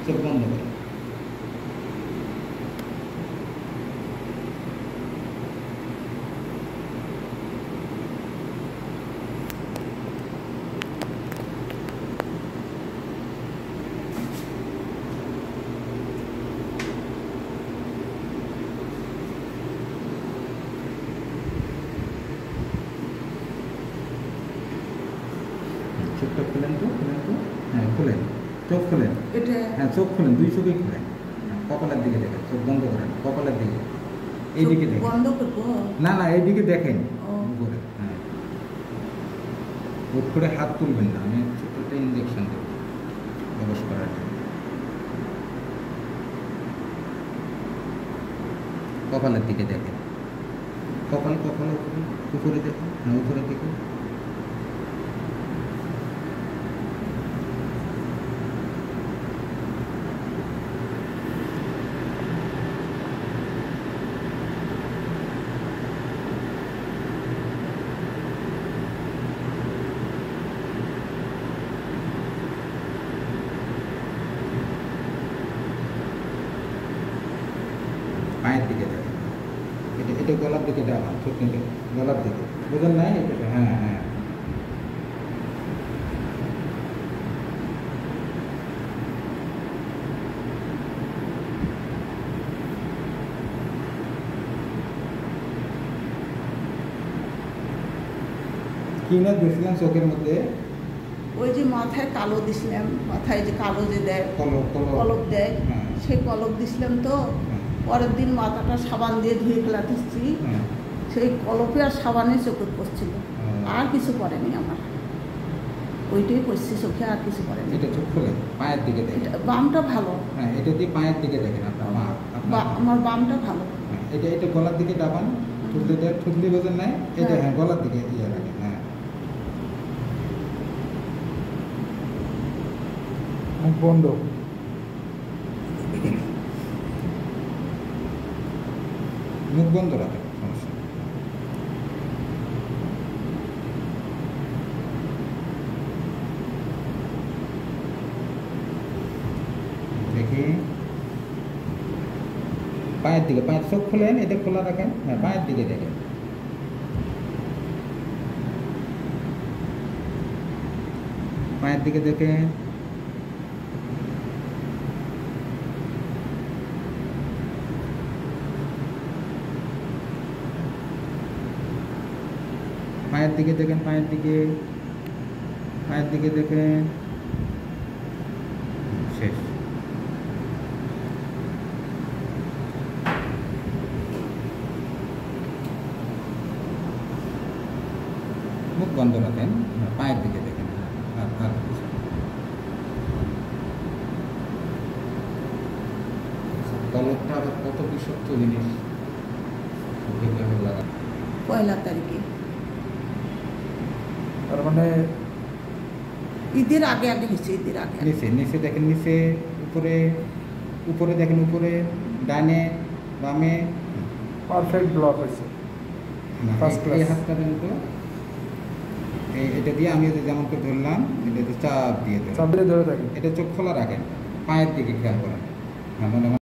চোখ বন্ধ করে। চোখটা খুলেন তো, হ্যাঁ খুলেন, চোখ খুলেন, হ্যাঁ চোখ খুলেন, দুই চোখই খুলেন, কপালের দিকে দেখেন, চোখ বন্ধ করেন, কপালের দিকে, এইদিকে দেখেন, না না এইদিকে দেখেন উপরে, হ্যাঁ হুট করে হাত তুলবেন না, আমি ছোট্ট একটা ইঞ্জেকশন দেবো প্রবেশ করার জন্য। কপালের দিকে দেখেন, কপাল উপরে দেখেন, না উপরের দিকে, পায়ের দিকে দেখেন, এটা গলার দিকে দেওয়া, ছোট্ট গলার দিকে, বুঝলেন নাই এটা, হ্যাঁ হ্যাঁ কি না দেখছিলাম চোখের মধ্যে, ওই যে মাথায় কালো দিছিলাম, মাথায় যে কালো যে দেয় কলক দেয়, হ্যাঁ সেই কলক দিছিলাম তো, পরের দিন মাথাটা সাবান দিয়ে ধুয়ে ফেলাতেছি, সেই কলপে আর সাবানে চোখে পড়ছিল, আর কিছু করেনি আমার, ওইটাই পড়ছে চোখে, আর কিছু করেনি। এটা চোখ খুলে পায়ের দিকে দেখেন, বামটা ভালো, হ্যাঁ এটা দিয়ে পায়ের দিকে দেখেন আপনার আমার বামটা ভালো, এটা গলার দিকে ডাবান, ঠুকলি বোঝেন নাই, এটা হ্যাঁ গলার দিকে ইয়ে রাখেন, হ্যাঁ মুখ বন্ধ, মুখ বন্ধ রাখেন, সমস্যা দেখি পায়ের দিকে, পায়ের চোখ খুলেন, এটা খোলা রাখেন, হ্যাঁ পায়ের দিকে দেখেন, পায়ের দিকে দেখেন, পায়ের দিকে দেখেন, পায়ের দিকে দেখেন, শেষ। মুখ বন্ধ রাখেন, পায়ের দিকে দেখেন, আর কলকটা আবার কত বিষাক্ত জিনিস, লাগা 1 তারিখে, তার মানে ঈদের আগে হয়েছে, ঈদের আগে। নিচে দেখেন, নিচে উপরে দেখেন, উপরে ডানে বামে পারফেক্ট ব্লক হয়েছে, এই হাতটা দেন তো, এটা দিয়ে আমি যেমন করে ধরলাম, এটা চাপ দিয়ে ধরে থাকেন, এটা চোখ খোলা রাখেন, পায়ের দিকে খেয়াল করেন, হ্যাঁ মানে